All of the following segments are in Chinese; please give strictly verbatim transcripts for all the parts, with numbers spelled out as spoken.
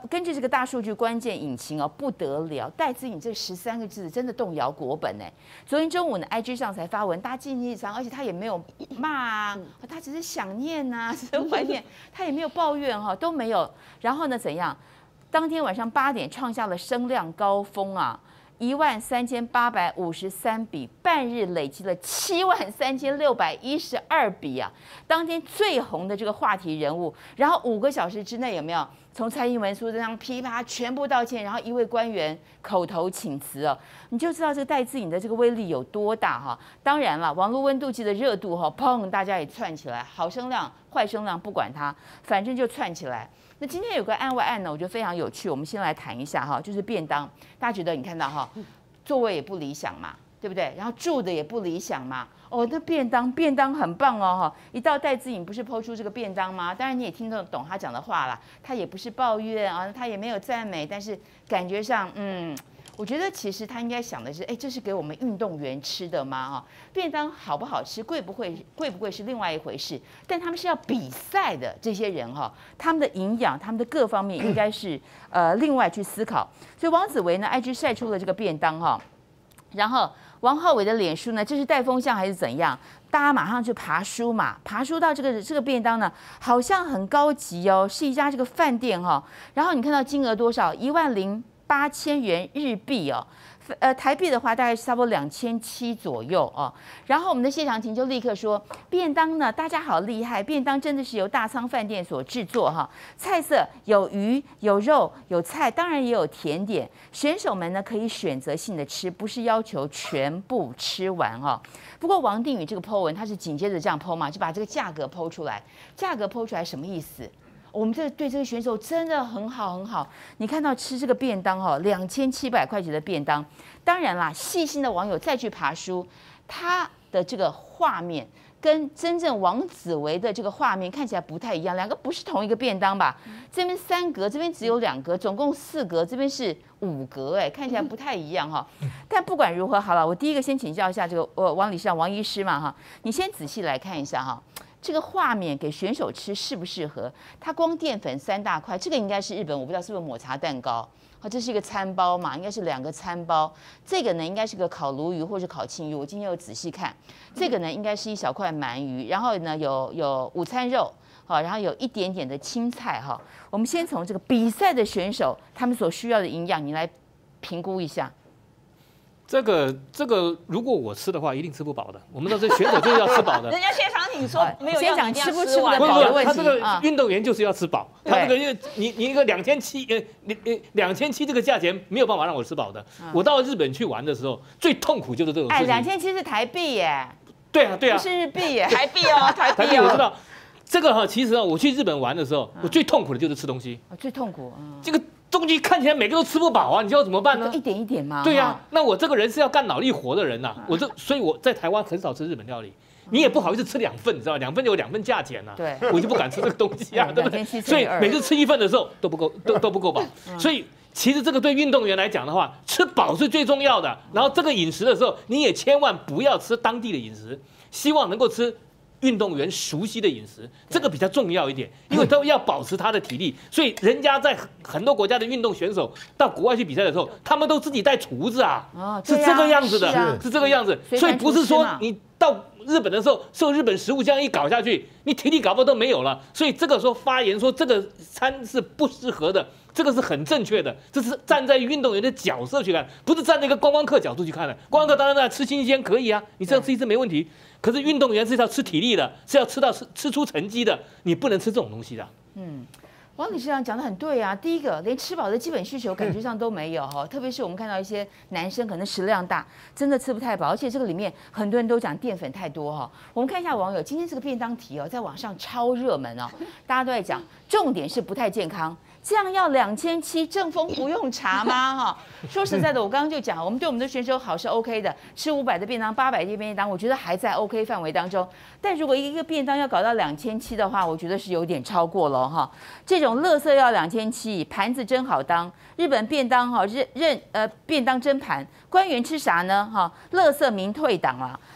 根据这个大数据关键引擎哦，不得了，戴资颖这十三个字真的动摇国本哎。昨天中午呢 ，I G 上才发文，大家记忆长，而且他也没有骂啊，他只是想念呐、啊，只是怀念，他也没有抱怨哈、哦，都没有。然后呢，怎样？当天晚上八点创下了声量高峰啊！一万三千八百五十三笔，半日累积了七万三千六百一十二笔啊！当天最红的这个话题人物，然后五个小时之内有没有从蔡英文、苏贞昌噼啪全部道歉，然后一位官员口头请辞哦，你就知道这个戴资颖的这个威力有多大哈！当然了，网络温度计的热度哈，砰，大家也窜起来，好声量、坏声量不管它，反正就窜起来。那今天有个案外案呢，我觉得非常有趣，我们先来谈一下哈，就是便当，大家觉得你看到哈，座位也不理想嘛，对不对？然后住的也不理想嘛，哦，那便当便当很棒哦哈，一到戴资颖不是抛出这个便当吗？当然你也听得懂他讲的话啦，他也不是抱怨啊，他也没有赞美，但是感觉上嗯。我觉得其实他应该想的是，哎，这是给我们运动员吃的吗？哈，便当好不好吃，贵不贵，贵不贵是另外一回事。但他们是要比赛的这些人哈，他们的营养，他们的各方面应该是呃另外去思考。所以王子维呢 ，I G 晒出了这个便当哈，然后王浩伟的脸书呢，这是带风向还是怎样？大家马上就爬书嘛，爬书到这个这个便当呢，好像很高级哦，是一家这个饭店哈。然后你看到金额多少？一万零。八千元日币哦，呃，台币的话大概是差不多两千七左右哦。然后我们的谢长廷就立刻说，便当呢，大家好厉害，便当真的是由大仓饭店所制作哈。菜色有鱼、有肉、有菜，当然也有甜点。选手们呢可以选择性的吃，不是要求全部吃完哦。不过王定宇这个 po 文，他是紧接着这样 po 嘛，就把这个价格 po 出来。价格 po 出来什么意思？我们这对这个选手真的很好很好。你看到吃这个便当哈，两千七百块钱的便当，当然啦，细心的网友再去爬书，他的这个画面跟真正王子维的这个画面看起来不太一样，两个不是同一个便当吧？这边三格，这边只有两格，总共四格，这边是五格，哎，看起来不太一样哈。但不管如何，好了，我第一个先请教一下这个呃王理事长王医师嘛哈，你先仔细来看一下哈。这个画面给选手吃适不适合？它光淀粉三大块，这个应该是日本，我不知道是不是抹茶蛋糕。好，这是一个餐包嘛，应该是两个餐包。这个呢，应该是个烤鲈鱼或是烤青鱼。我今天有仔细看，这个呢应该是一小块鳗鱼，然后呢有有午餐肉，好，然后有一点点的青菜哈。我们先从这个比赛的选手他们所需要的营养，你来评估一下。 这个这个，如果我吃的话，一定吃不饱的。我们知道这选手就是要吃饱的。 人家谢长廷说没有先讲吃不吃得不饱的问题。 他这个运动员就是要吃饱。他这个因为你你一个两千七呃你你两千七这个价钱没有办法让我吃饱的。我到日本去玩的时候，最痛苦就是这种事情。 哎，两千七是台币耶。 对啊对啊。 不是日币耶， 台币哦，台币。 台币我知道。这个哈，其实啊，我去日本玩的时候，我最痛苦的就是吃东西。 最痛苦。 这个。东西看起来每个都吃不饱啊，你知道怎么办呢？ 一点一点嘛。 对呀、啊，那我这个人是要干脑力活的人呐、啊，我这所以我在台湾很少吃日本料理，你也不好意思吃两份，你知道两份有两份价钱呐、啊， 对， 我就不敢吃这个东西啊，对不对？所以每次吃一份的时候都不够，都都不够饱，所以其实这个对运动员来讲的话，吃饱是最重要的。然后这个饮食的时候，你也千万不要吃当地的饮食，希望能够吃。运动员熟悉的饮食，这个比较重要一点，因为都要保持他的体力，所以人家在很多国家的运动选手到国外去比赛的时候，他们都自己带厨子啊，是这个样子的，是这个样子，所以不是说你到日本的时候受日本食物这样一搞下去，你体力搞不好都没有了，所以这个时候发言说这个餐是不适合的。这个是很正确的，这是站在运动员的角色去看，不是站在一个观光客角度去看的。观光客当然在吃新鲜可以啊，你这样吃一次没问题。可是运动员是要吃体力的，是要吃到吃吃出成绩的，你不能吃这种东西的。 嗯。王理事长讲的很对啊，第一个连吃饱的基本需求感觉上都没有哈，特别是我们看到一些男生可能食量大，真的吃不太饱，而且这个里面很多人都讲淀粉太多哈。我们看一下网友今天这个便当题哦，在网上超热门哦，大家都在讲，重点是不太健康。这样要两千七，正风不用查吗？哈，说实在的，我刚刚就讲，我们对我们的选手好是 OK 的，吃五百的便当、八百的便当，我觉得还在 OK 范围当中。但如果一个便当要搞到两千七的话，我觉得是有点超过了哈。这种垃圾要两千七，盘子真好当。日本便当哈，认认呃便当真盘，官员吃啥呢？哈，垃圾民退党啊。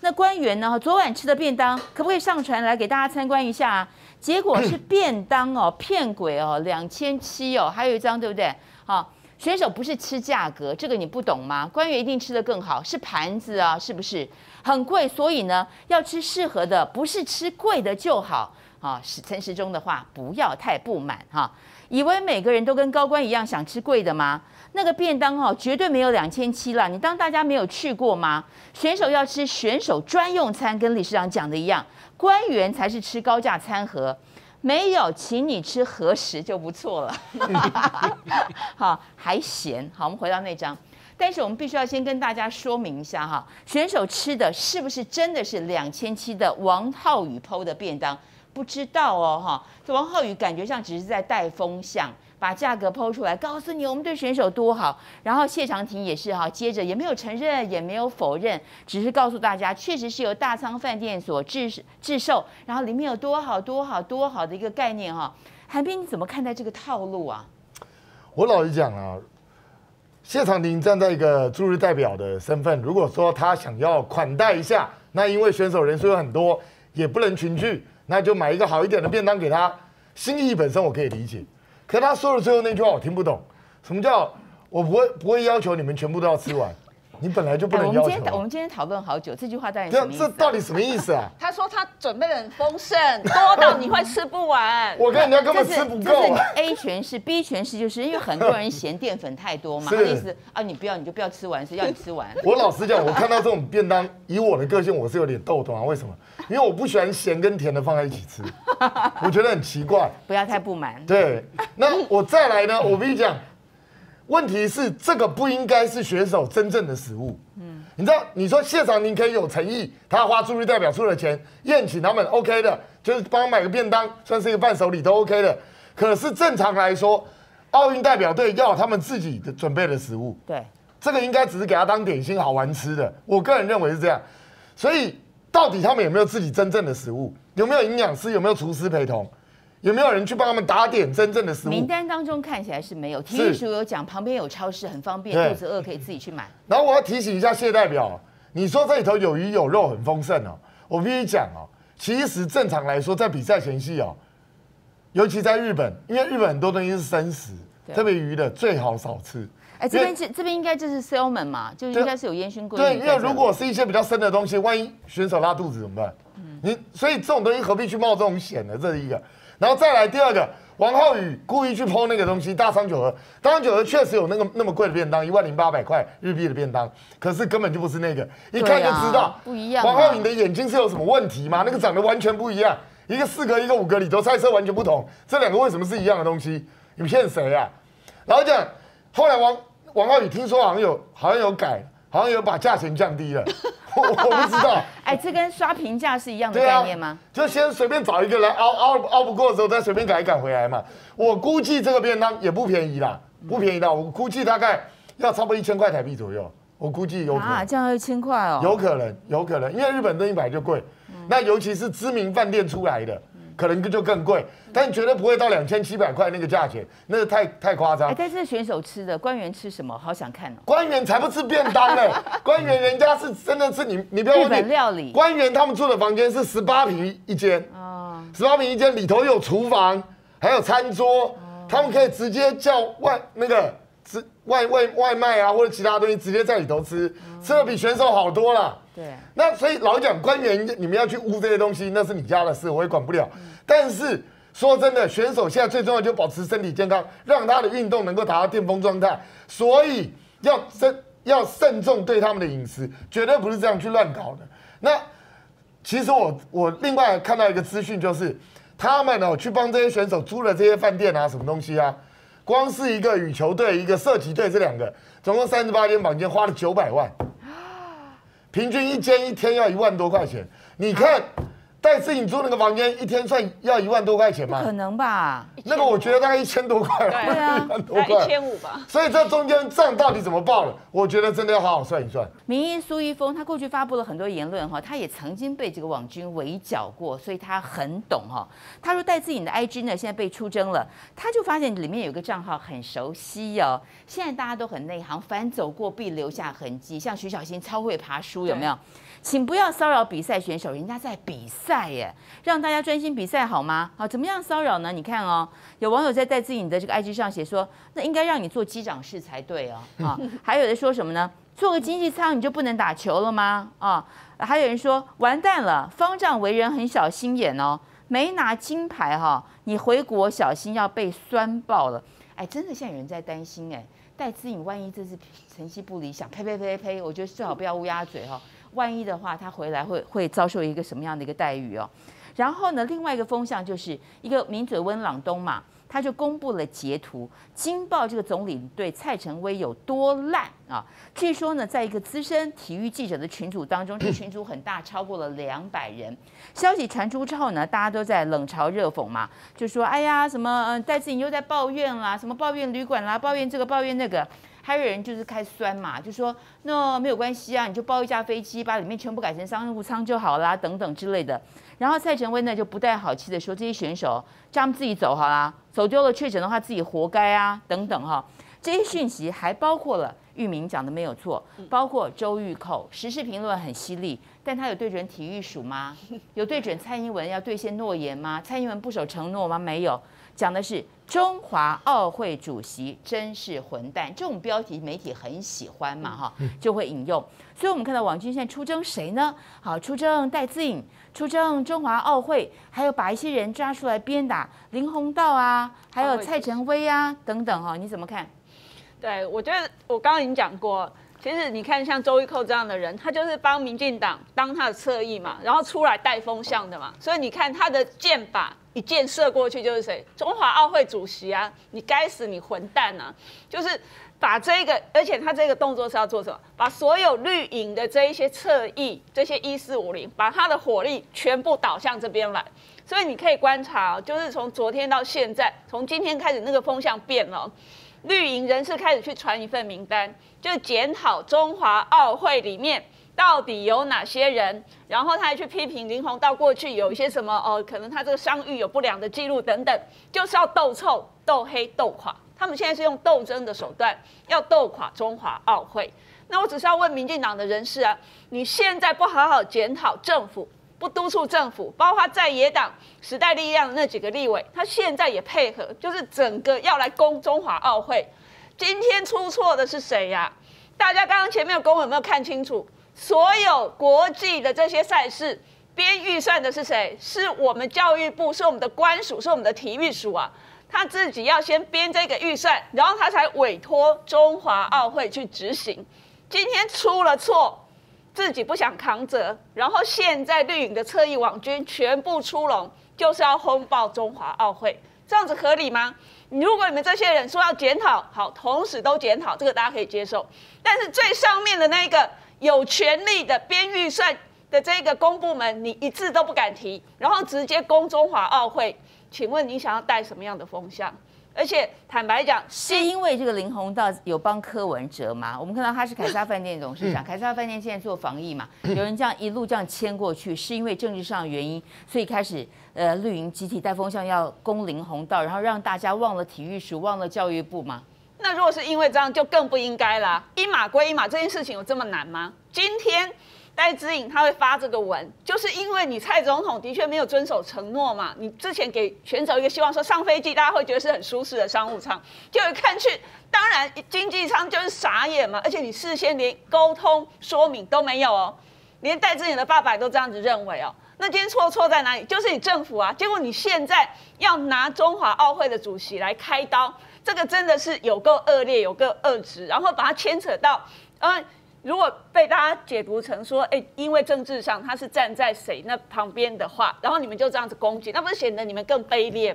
那官员呢？昨晚吃的便当可不可以上传来给大家参观一下啊？结果是便当哦，骗鬼哦，两千七哦，还有一张对不对？好，选手不是吃价格，这个你不懂吗？官员一定吃得更好，是盘子啊，是不是很贵？所以呢，要吃适合的，不是吃贵的就好啊。是陈时中的话，不要太不满哈。以为每个人都跟高官一样想吃贵的吗？那个便当哦，绝对没有两千七啦！你当大家没有去过吗？选手要吃选手专用餐，跟理事长讲的一样，官员才是吃高价餐盒，没有请你吃和食就不错了。好，还嫌好，我们回到那张。但是我们必须要先跟大家说明一下哈，选手吃的是不是真的是两千七的王浩宇 P O 的便当？不知道哦哈，这王浩宇感觉上只是在带风向，把价格抛出来，告诉你我们对选手多好。然后谢长廷也是哈，接着也没有承认，也没有否认，只是告诉大家，确实是由大仓饭店所制制售，然后里面有多好多好多好的一个概念哈。韩冰，你怎么看待这个套路啊？ 我老实讲啊，谢长廷站在一个驻日代表的身份，如果说他想要款待一下，那因为选手人数有很多，也不能群聚。那就买一个好一点的便当给他，心意本身我可以理解，可他说的最后那句话我听不懂，什么叫我不会不会要求你们全部都要吃完，你本来就不能要求。 我们今天我们今天讨论好久，这句话到底什么意思、啊？ 这到底什么意思啊？ 他说他准备的很丰盛，多到你会吃不完。 我跟人家根本吃不够、啊。 A 诠释 B 诠释，就是因为很多人嫌淀粉太多嘛，他的意思啊，你不要你就不要吃完，谁要你吃完？ 我老实讲，我看到这种便当，以我的个性，我是有点逗懂啊。为什么？因为我不喜欢咸跟甜的放在一起吃，我觉得很奇怪。 不要太不满。 对，那我再来呢？我跟你讲，问题是这个不应该是选手真正的食物。嗯，你知道，你说谢长廷可以有诚意，他花驻日代表出的钱宴请他们 ，OK 的，就是帮他买个便当，算是一个伴手礼都 OK 的。可是正常来说，奥运代表队要他们自己的准备的食物， 对， 这个应该只是给他当点心好玩吃的。我个人认为是这样，所以。到底他们有没有自己真正的食物？有没有营养师？有没有厨师陪同？有没有人去帮他们打点真正的食物？ 名单当中看起来是没有。体育署有讲，旁边有超市，很方便，肚子饿可以自己去买。 然后我要提醒一下谢代表，你说这里头有鱼有肉很丰盛哦，我必须讲哦，其实正常来说，在比赛前夕哦，尤其在日本，因为日本很多东西是生食，特别鱼的最好少吃。 哎，这边这这边应该就是 salmon 嘛，就应该是有烟熏鲑鱼。 对，因为如果是一些比较生的东西，万一选手拉肚子怎么办？嗯，你所以这种东西何必去冒这种险呢？这是一个，然后再来第二个，王浩宇故意去剖那个东西，大仓九和，大仓九和确实有那个那么贵的便当，一万零八百块日币的便当，可是根本就不是那个，一看就知道、 啊、不一样、啊。 王浩宇的眼睛是有什么问题吗？那个长得完全不一样，一个四格，一个五格，里头菜色完全不同，这两个为什么是一样的东西？你骗谁啊？然后讲，后来王。王浩宇听说好像有好像有改，好像有把价钱降低了，我我不知道。 哎，这跟刷评价是一样的概念吗？ 啊、就先随便找一个人熬熬熬不过的时候，再随便改一改回来嘛。我估计这个便当也不便宜啦，不便宜的，我估计大概要差不多一千块台币左右。我估计有可能啊，这样要一千块哦。 有可能，有可能，因为日本东西本来就贵，嗯、那尤其是知名饭店出来的。可能就更贵，但绝对不会到两千七百块那个价钱，那个太太夸张。 哎，但是选手吃的，官员吃什么？好想看哦。 官员才不吃便当呢，官员人家是真的是你，你不要忘记， 日本料理。 官员他们住的房间是十八平一间，哦，十八平一间里头有厨房，还有餐桌，哦、他们可以直接叫外那个外外外卖啊或者其他东西直接在里头吃，嗯、吃的比选手好多了。 对， 那所以老讲官员，你们要去污这些东西，那是你家的事，我也管不了。嗯、但是说真的，选手现在最重要就是保持身体健康，让他的运动能够达到巅峰状态。所以要慎要慎重对他们的饮食，绝对不是这样去乱搞的。那其实我我另外看到一个资讯，就是他们哦去帮这些选手租了这些饭店啊，什么东西啊，光是一个羽球队、一个射击队这两个，总共三十八间房间，花了九百万。平均一间一天要一万多块钱，你看戴资颖住那个房间一天算要一万多块钱吗？ 不可能吧？ 那个我觉得大概一千多块了， 对啊一万多块， 一千五吧。 所以这中间账到底怎么报了？我觉得真的要好好算一算。 名医苏一峰，他过去发布了很多言论哈，他也曾经被这个网军围剿过，所以他很懂哈。他说戴资颖的 I G 呢现在被出征了，他就发现里面有个账号很熟悉哦。现在大家都很内行，凡走过必留下痕迹，像徐小新超会爬书，有没有？请不要骚扰比赛选手，人家在比赛耶，让大家专心比赛好吗？好，怎么样骚扰呢？你看哦，有网友在戴资颖的这个 I G 上写说，那应该让你做机长室才对哦。啊，还有的说什么呢？做个经济舱你就不能打球了吗？啊，还有人说完蛋了，方丈为人很小心眼哦，没拿金牌哈、哦，你回国小心要被酸爆了。哎，真的现在有人在担心哎，戴资颖万一这次成绩不理想，呸呸呸呸，我觉得最好不要乌鸦嘴哈、哦。万一的话，他回来会会遭受一个什么样的一个待遇哦？然后呢，另外一个风向就是一个名嘴温朗东嘛，他就公布了截图，惊爆这个总理对蔡成威有多烂啊！据说呢，在一个资深体育记者的群组当中，这个群组很大，超过了两百人。消息传出之后呢，大家都在冷嘲热讽嘛，就说：“哎呀，什么呃，戴资颖又在抱怨啦，什么抱怨旅馆啦，抱怨这个抱怨那个。”还有人就是开始酸嘛，就说那没有关系啊，你就包一架飞机，把里面全部改成商务舱就好啦，等等之类的。然后蔡成威呢就不带好气的说，这些选手叫他们自己走好啦，走丢了确诊的话自己活该啊，等等哈。这些讯息还包括了玉明讲的没有错，包括周玉蔻时事评论很犀利，但他有对准体育署吗？有对准蔡英文要兑现诺言吗？蔡英文不守承诺吗？没有。讲的是中华奥会主席真是混蛋，这种标题媒体很喜欢嘛，哈，就会引用。所以我们看到网军现在出征谁呢？好，出征戴资颖，出征中华奥会，还有把一些人抓出来鞭打，林鸿道啊，还有蔡成威啊等等哈，你怎么看？ 对，我觉得我刚刚已经讲过。其实你看，像周玉蔻这样的人，他就是帮民进党当他的侧翼嘛，然后出来带风向的嘛。所以你看他的箭靶一箭射过去就是谁？中华奥会主席啊！你该死，你混蛋啊！就是把这个，而且他这个动作是要做什么？把所有绿营的这一些侧翼，这些一四五零，把他的火力全部导向这边来。所以你可以观察，就是从昨天到现在，从今天开始，那个风向变了。绿营人士开始去传一份名单，就检讨中华奥会里面到底有哪些人，然后他还去批评林鸿道过去有一些什么哦，可能他这个商誉有不良的记录等等，就是要斗臭、斗黑、斗垮。他们现在是用斗争的手段要斗垮中华奥会。那我只是要问民进党的人士啊，你现在不好好检讨政府，不督促政府，包括在野党时代力量的那几个立委，他现在也配合，就是整个要来攻中华奥会。今天出错的是谁呀、啊？大家刚刚前面的公文有没有看清楚？所有国际的这些赛事编预算的是谁？是我们教育部，是我们的官署，是我们的体育署啊。他自己要先编这个预算，然后他才委托中华奥会去执行。今天出了错，自己不想扛责，然后现在绿营的侧翼网军全部出笼，就是要轰爆中华奥会，这样子合理吗？如果你们这些人说要检讨，好，同时都检讨，这个大家可以接受。但是最上面的那个有权利的编预算的这个公部门，你一字都不敢提，然后直接攻中华奥会，请问你想要带什么样的风向？而且坦白讲， 是因为这个林鸿道有帮柯文哲吗？我们看到他是凯撒饭店董事长，凯撒饭店现在做防疫嘛，有人这样一路这样牵过去，是因为政治上的原因，所以开始呃绿营集体带风向要攻林鸿道，然后让大家忘了体育署，忘了教育部吗？ 那如果是因为这样，就更不应该啦。一码归一码，这件事情有这么难吗？今天戴资颖他会发这个文，就是因为你蔡总统的确没有遵守承诺嘛。你之前给选手一个希望，说上飞机大家会觉得是很舒适的商务舱，结果看去，当然经济舱就是傻眼嘛。而且你事先连沟通说明都没有哦，连戴资颖的爸爸都这样子认为哦。那今天错错在哪里？就是你政府啊。结果你现在要拿中华奥会的主席来开刀，这个真的是有够恶劣，有够恶质，然后把它牵扯到，呃。如果被大家解读成说，哎，因为政治上他是站在谁那旁边的话，然后你们就这样子攻击，那不是显得你们更卑劣吗？就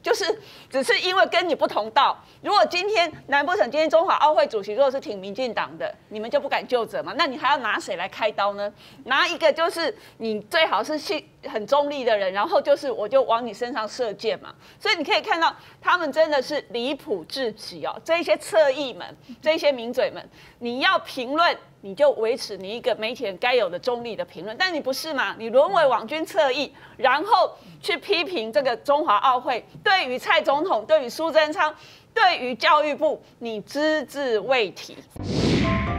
就是只是因为跟你不同道。如果今天难不成今天中华奥会主席如果是挺民进党的，你们就不敢就责吗？那你还要拿谁来开刀呢？拿一个就是你最好是很中立的人，然后就是我就往你身上射箭嘛。所以你可以看到他们真的是离谱至极哦。这一些侧翼们，这一些名嘴们，你要评论，你就维持你一个媒体人该有的中立的评论，但你不是嘛？你沦为网军侧翼，然后去批评这个中华奥会，对于蔡总统，对于苏贞昌，对于教育部，你只字未提。